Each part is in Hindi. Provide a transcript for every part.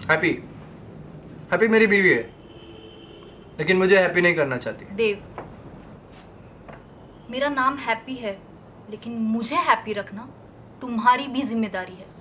हैप्पी हैप्पी मेरी बीवी है, लेकिन मुझे हैप्पी नहीं करना चाहती। देव, मेरा नाम हैप्पी है, लेकिन मुझे हैप्पी रखना तुम्हारी भी जिम्मेदारी है।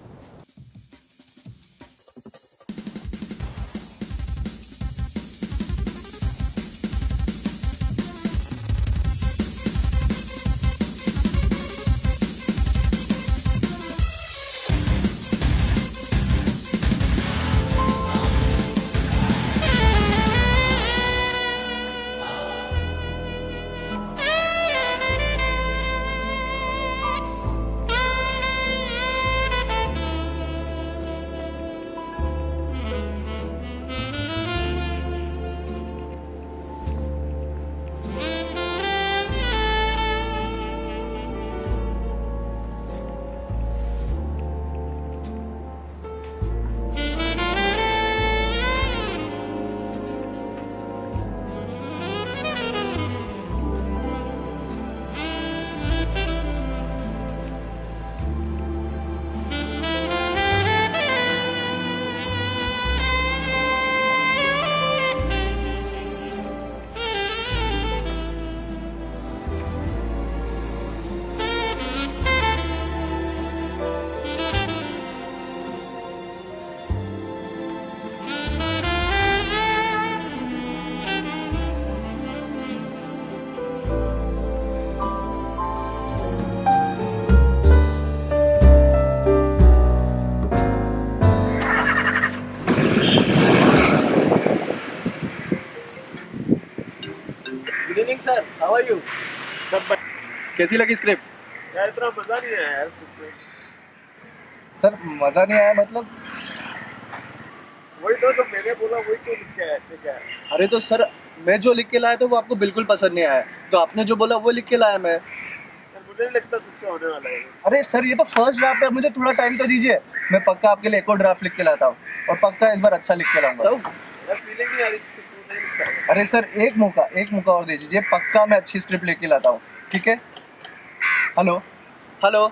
Good evening sir, how are you? सब कैसी लगी स्क्रिप्ट? यार इतना मजा नहीं आया यार स्क्रिप्ट में। सर मज़ा नहीं आया मतलब? वही तो सब मैंने बोला वही तो लिख के आया थे क्या। अरे तो सर, मैं जो लिख के लाया था वो आपको बिल्कुल पसंद नहीं आया, तो आपने जो बोला वो लिख के लाया मैं। यार मुझे नहीं लगता तुझसे होने वाला है। अरे सर, ये तो फर्स्ट ड्राफ्ट है, मुझे थोड़ा टाइम तो दीजिए। मैं पक्का आपके लिए एक और ड्राफ्ट लिख के लाता हूँ, और पक्का इस बार अच्छा लिख के लाऊंगा। यार फीलिंग नहीं आ रही थी, तू नहीं लिखता है। अरे सर, एक मौका और दे दीजिए, पक्का मैं अच्छी स्क्रिप्ट लेके लाता हूँ, ठीक है? Hello hello.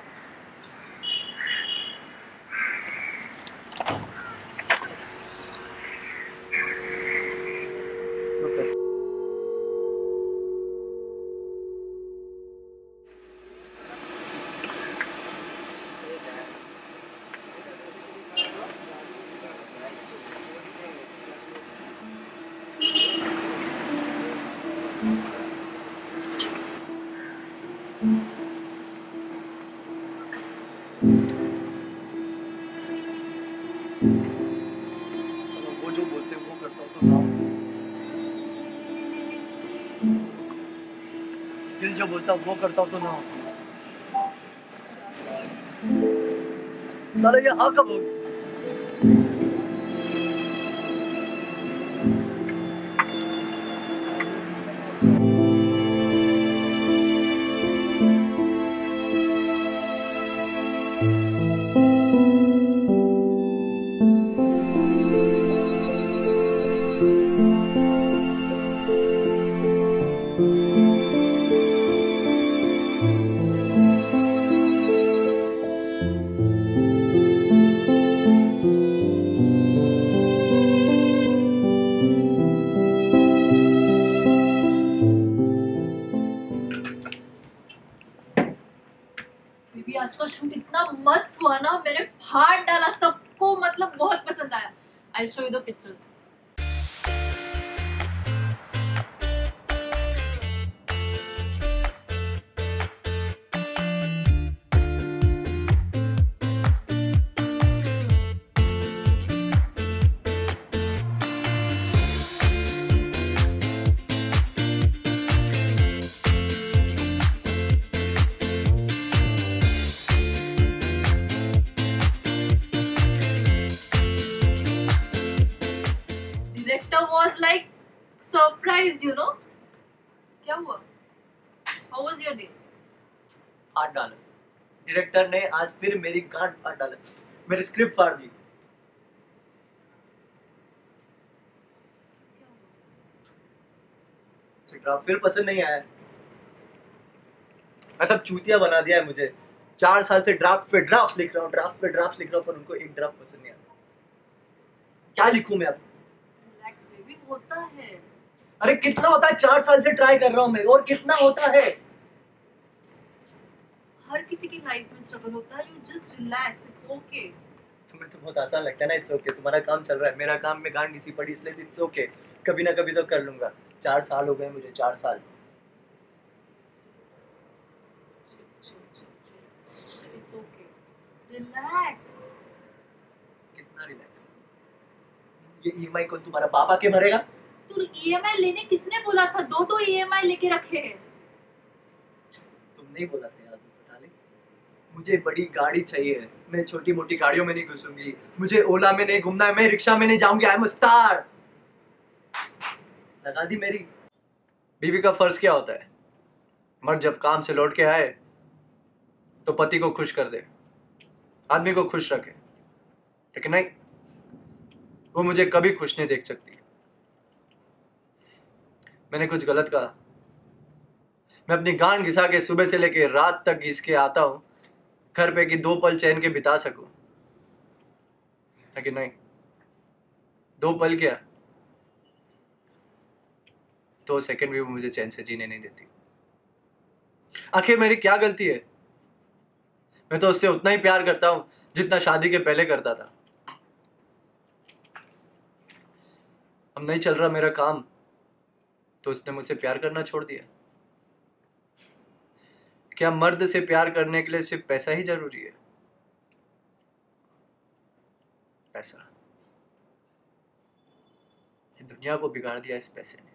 वो जो बोलते हैं वो करता हूँ तो ना, दिल जो बोलता है वो करता हूँ तो ना। साला ये हाँ कब होगी? बेबी, आज का शूट इतना मस्त हुआ ना, मैंने फाड़ डाला सबको, मतलब बहुत पसंद आया। I will show you the pictures. Director was like surprised, you know. क्या हुआ? How was your day? हाथ डाला, डायरेक्टर ने आज फिर मेरी गांठ फाड़ डाला, मेरी स्क्रिप्ट फाड़ दी। ड्राफ्ट फिर पसंद नहीं आया, ऐसा चूतिया बना दिया है मुझे। 4 साल से ड्राफ्ट पे ड्राफ्ट लिख रहा हूँ, पर उनको एक ड्राफ्ट पसंद नहीं आता। क्या लिखूं मैं अब? रिलैक्स बेबी, होता है। अरे कितना होता है? 4 साल से ट्राई कर रहा हूं मैं, और कितना होता है? हर किसी की लाइफ में स्ट्रगल होता है, you just relax, it's okay. तुम्हें तो बहुत आसान लगता है ना, इट्स ओके। तुम्हारा काम चल रहा है, मेरा काम में गांड घिसी पड़ी, इसलिए इट्स ओके। कभी ना कभी तो कर लूंगा। 4 साल हो गए मुझे, 4 साल। It's okay, relax. कितना रिलैक्स? ये ईएमआई कौन तुम्हारा पापा के भरेगा? तू ईएमआई लेने किसने बोला था? दो ईएमआई लेके रखे हैं। तुमने ही बोला था यार, तुम बता ले। मुझे बड़ी गाड़ी चाहिए, मैं छोटी मोटी गाड़ियों में नहीं घुसूंगी, मुझे ओला में नहीं घूमना है, मैं रिक्शा में नहीं जाऊंगी, आई एम अ स्टार। लगा दी मेरी। बीवी का फर्ज क्या होता है? मर्द जब काम से लौट के आए तो पति को खुश कर दे, आदमी को खुश रखे। लेकिन नहीं, वो मुझे कभी खुश नहीं देख सकती। मैंने कुछ गलत कहा? मैं अपनी गांड घिसा के सुबह से लेके रात तक घिस के आता हूं, घर पे कि 2 पल चैन के बिता सकूं। लेकिन नहीं, 2 पल क्या, 2 सेकंड भी वो मुझे चैन से जीने नहीं देती। आखिर मेरी क्या गलती है? मैं तो उससे उतना ही प्यार करता हूं जितना शादी के पहले करता था। अब नहीं चल रहा मेरा काम तो उसने मुझसे प्यार करना छोड़ दिया। क्या मर्द से प्यार करने के लिए सिर्फ पैसा ही जरूरी है? पैसा। ये दुनिया को बिगाड़ दिया इस पैसे ने।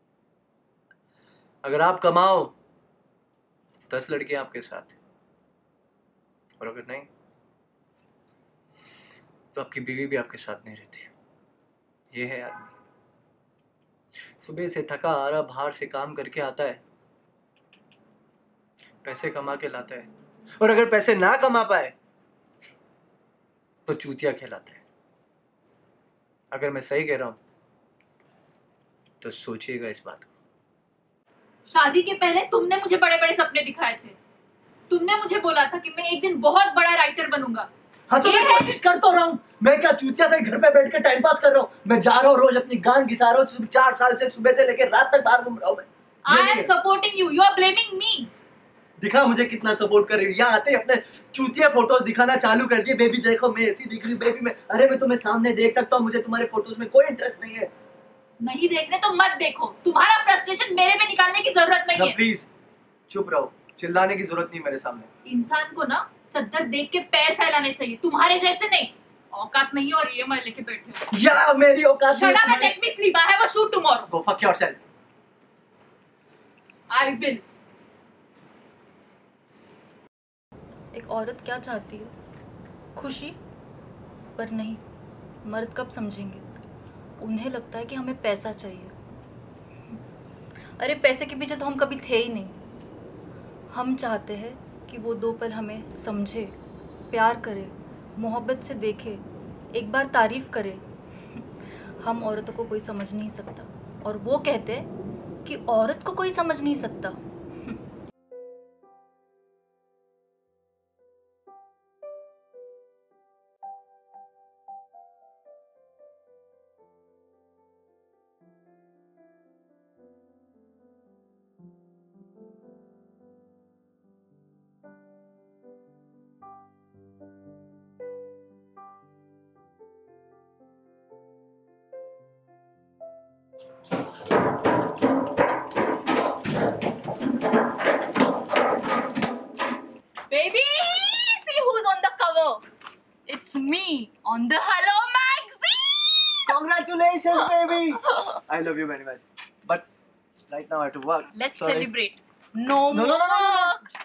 अगर आप कमाओ तो 10 लड़कियां आपके साथ, और अगर नहीं तो आपकी बीवी भी आपके साथ नहीं रहती। ये है आदमी। सुबह से थका हारा बाहर से काम करके आता है, पैसे कमा के लाता है, और अगर पैसे ना कमा पाए तो चूतिया कहलाता है। अगर मैं सही कह रहा हूं तो सोचिएगा इस बात को। शादी के पहले तुमने मुझे बड़े बड़े सपने दिखाए थे। तुमने मुझे बोला था कि मैं एक दिन बहुत बड़ा राइटर बनूंगा। हाँ तो मैं कोशिश कर तो रहा हूँ। मैं क्या चूतिया से घर पे बैठ के टाइम पास कर रहा हूँ? मैं जा रहा हूँ, रोज अपनी गांड घिसा रहा हूँ, 4 साल से सुबह से लेकर रात तक बाहर घूम रहा हूँ मैं। I am supporting you, you are blaming me. दिखा मुझे कितना सपोर्ट कर रही हूँ। यहाँ आते ही अपने चूतिया फोटोज दिखाना चालू कर दिए। बेबी देखो मैं ऐसी दिख रही हूँ, बेबी मैं, अरे मैं तुम्हें सामने देख सकता हूँ, मुझे तुम्हारे फोटोज में कोई इंटरेस्ट नहीं है। नहीं देखने तो मत देखो, तुम्हारा फ्रस्ट्रेशन मेरे पे निकालने की जरूरत नहीं है। प्लीज चुप रहो, चिल्लाने की जरूरत नहीं मेरे सामने। इंसान को ना चद्दर देख के पैर फैलाने चाहिए, तुम्हारे जैसे नहीं। औकात नहीं है और ईएमआई लेके बैठे हो। या मेरी औकात नहीं है। Shut up and let me sleep, I have a shoot tomorrow. Go fuck yourself. I will. एक औरत क्या चाहती है? खुशी? पर नहीं, मर्द कब समझेंगे? उन्हें लगता है कि हमें पैसा चाहिए। अरे पैसे के पीछे तो हम कभी थे ही नहीं। हम चाहते हैं कि वो 2 पल हमें समझे, प्यार करे, मोहब्बत से देखे, एक बार तारीफ करे। हम औरतों को कोई समझ नहीं सकता, और वो कहते हैं कि औरत को कोई समझ नहीं सकता। Baby, see who's on the cover. It's me on the Hello magazine. Congratulations, baby. I love you very much. But right now I have to work. Let's Sorry. celebrate. No, No, more no, no, no, no, work.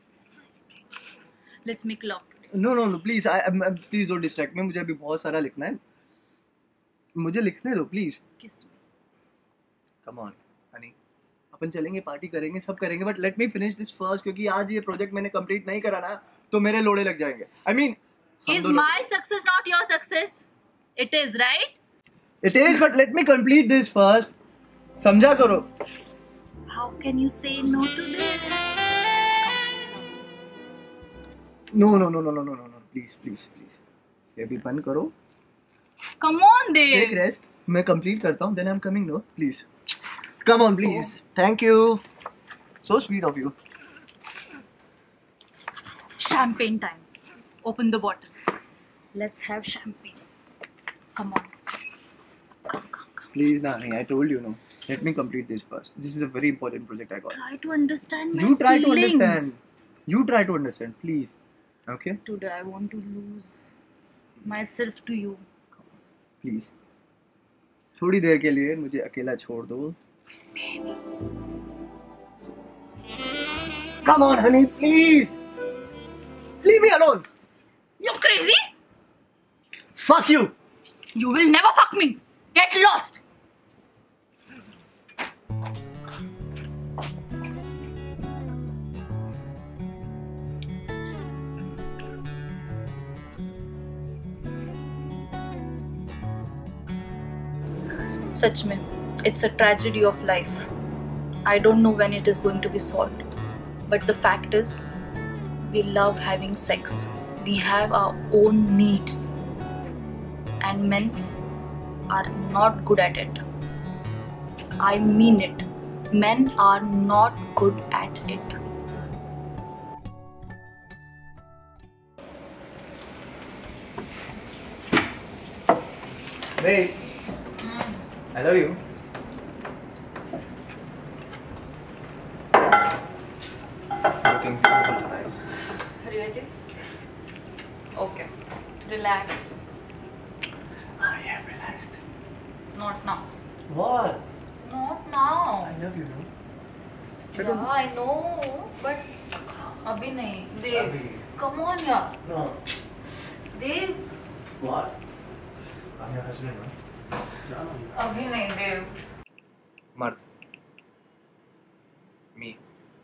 Let's make love today. No, please. Please don't distract me. मुझे अभी बहुत सारा लिखना है. मुझे लिखने दो, please. Kiss me. Come on, honey. अपन चलेंगे, पार्टी करेंगे, सब करेंगे, but let me finish this first, क्योंकि आज ये प्रोजेक्ट मैंने कंप्लीट नहीं करा ना तो मेरे लोड़े लग जाएंगे। I mean Is my success not your success? It is, right? It is, but let me complete this first. समझा करो। How can you say no to this? No, please ये भी बंद करो। Come on, take Dev. Rest, मैं कंप्लीट करता हूँ, then I am coming. No please, come on please. Thank you, so sweet of you. Champagne time. Open the bottle. Let's have champagne. Come on. Come. Please, Nani, I told you, no. Let me complete this first. This is a very important project I got. Try to understand my You try to feelings. understand. You try to understand, please. Okay? Today I want to lose myself to you. Please. थोड़ी देर के लिए मुझे अकेला छोड़ दो. Come on, honey, please. Leave me alone. You crazy? Fuck you. You will never fuck me. Get lost. सच में, it's a tragedy of life. I don't know when it is going to be solved. But the fact is, we love having sex. We have our own needs. And men are not good at it. I mean it. Men are not good at it. Wait. I love you. Looking beautiful tonight. Really? Okay. Relax. I am relaxed. Not now. What? Not now. I love you, no? Yeah, I know. But अभी नहीं. Dev. अभी. Come on, yeah. No. Dev. What? I'm your husband, no? अभी नहीं, Dev. मर्द. Me.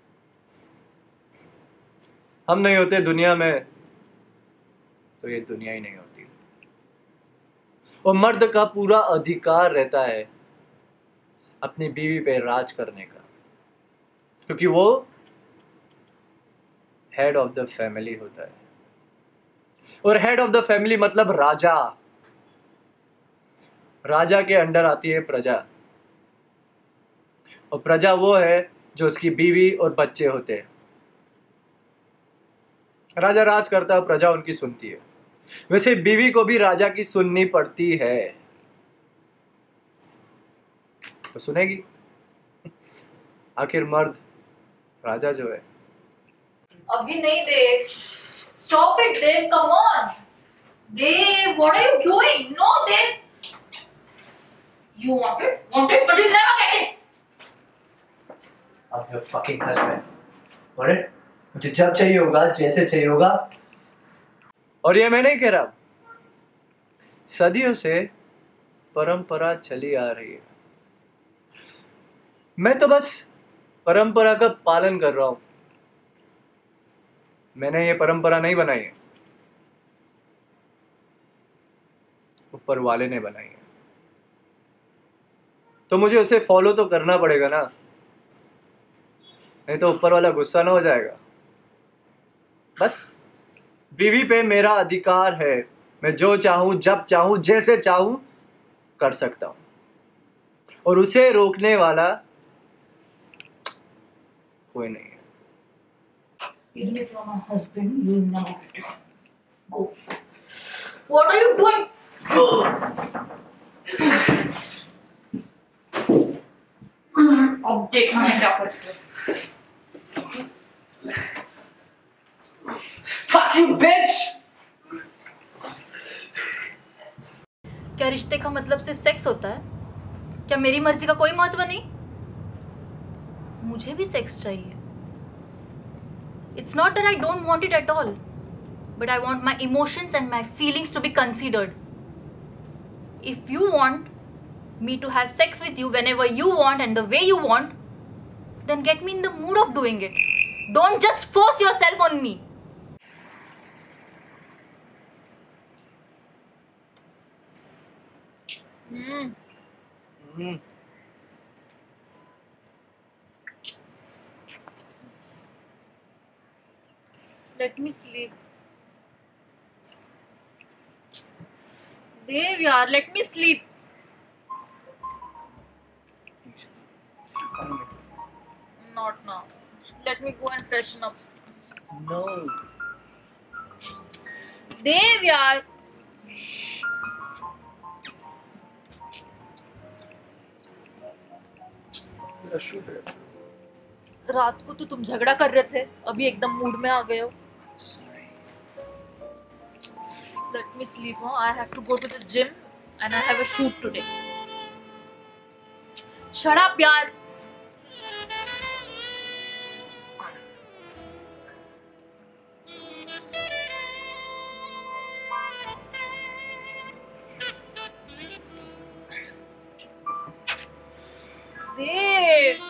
हम नहीं होते दुनिया में तो ये दुनिया ही नहीं होती. और मर्द का पूरा अधिकार रहता है अपनी बीवी पे राज करने का, क्योंकि वो हेड ऑफ द फैमिली होता है. और हेड ऑफ द फैमिली मतलब राजा. राजा के अंडर आती है प्रजा, और प्रजा वो है जो उसकी बीवी और बच्चे होते हैं. राजा राज करता है, प्रजा उनकी सुनती है. वैसे बीवी को भी राजा की सुननी पड़ती है, तो सुनेगी. आखिर मर्द राजा जो है. अभी नहीं, Dev. Stop it, Dev. Come on. Dev, what are you doing? No, Dev. You want it, but you'll never get it. I'm your fucking husband. Got it? मुझे जब चाहिए होगा, जैसे चाहिए होगा. और ये मैं नहीं कह रहा, सदियों से परंपरा चली आ रही है. मैं तो बस परंपरा का पालन कर रहा हूं. मैंने ये परंपरा नहीं बनाई है, ऊपर वाले ने बनाई है. तो मुझे उसे फॉलो तो करना पड़ेगा ना, नहीं तो ऊपर वाला गुस्सा ना हो जाएगा. बस बीवी पे मेरा अधिकार है. मैं जो चाहूं, जब चाहूं, जैसे चाहूं कर सकता हूं, और उसे रोकने वाला कोई नहीं है. Even if you're my husband, you'll never get it. Go. What are you doing? अब देखना है क्या करते हो. Fuck you, bitch! क्या रिश्ते का मतलब सिर्फ सेक्स होता है? क्या मेरी मर्जी का कोई महत्व नहीं? मुझे भी सेक्स चाहिए. It's not that I don't want it at all, but I want my emotions and my feelings to be considered. If you want me to have sex with you whenever you want and the way you want, then get me in the mood of doing it. Don't just force yourself on me. Let me sleep. Dev यार, let me sleep. Not now. Let me go and freshen up. No. Dev यार. रात को तो तुम झगड़ा कर रहे थे, अभी एकदम मूड में आ गए हो. Let me sleep. I have to go to the gym and I have a shoot today. Shut up, yaar. Dev.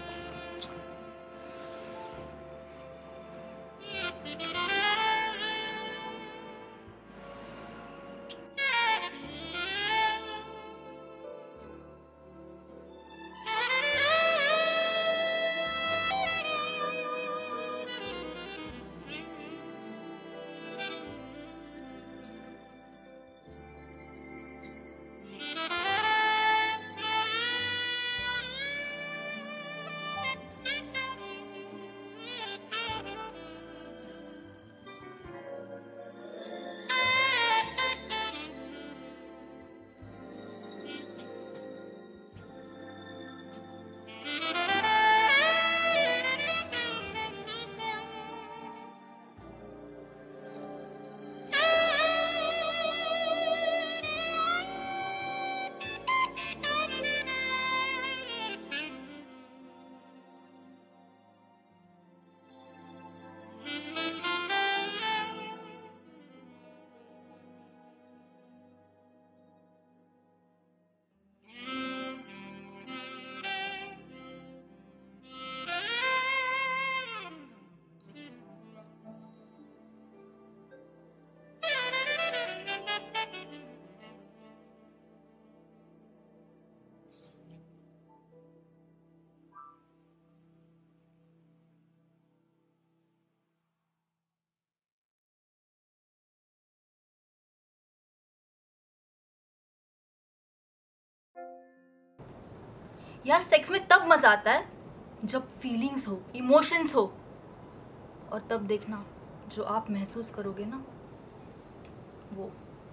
यार सेक्स में तब मजा आता है जब फीलिंग्स हो, इमोशंस हो, और तब देखना जो आप महसूस करोगे ना वो.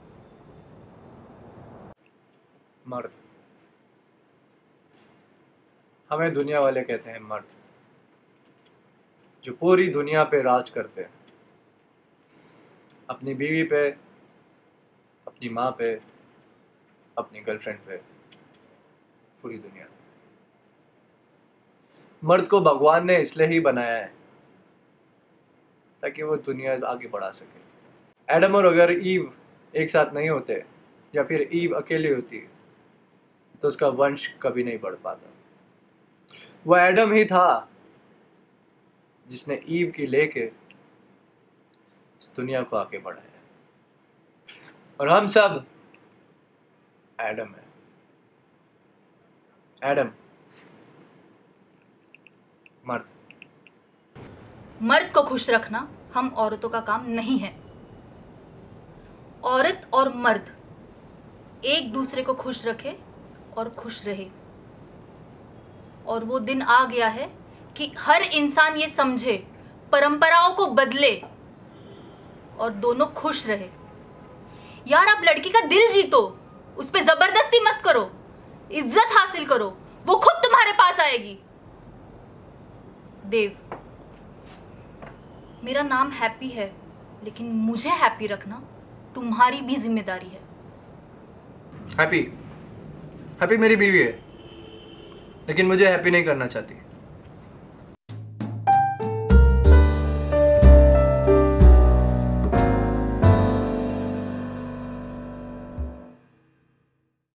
मर्द, हमें दुनिया वाले कहते हैं मर्द, जो पूरी दुनिया पे राज करते हैं. अपनी बीवी पे, अपनी माँ पे, अपनी गर्लफ्रेंड पे, पूरी दुनिया. मर्द को भगवान ने इसलिए ही बनाया है ताकि वो दुनिया आगे बढ़ा सके. एडम और अगर ईव एक साथ नहीं होते या फिर ईव अकेली होती तो उसका वंश कभी नहीं बढ़ पाता. वो एडम ही था जिसने ईव की लेके इस दुनिया को आगे बढ़ाया. और हम सब एडम है. एडम मर्द. मर्द को खुश रखना हम औरतों का काम नहीं है. औरत और मर्द एक दूसरे को खुश रखे और खुश रहे. और वो दिन आ गया है कि हर इंसान ये समझे, परंपराओं को बदले और दोनों खुश रहे. यार आप लड़की का दिल जीतो, उस पर जबरदस्ती मत करो, इज्जत हासिल करो, वो खुद तुम्हारे पास आएगी. देव, मेरा नाम हैप्पी है, लेकिन मुझे हैप्पी रखना तुम्हारी भी जिम्मेदारी है. हैप्पी मेरी बीवी है, लेकिन मुझे हैप्पी नहीं करना चाहती.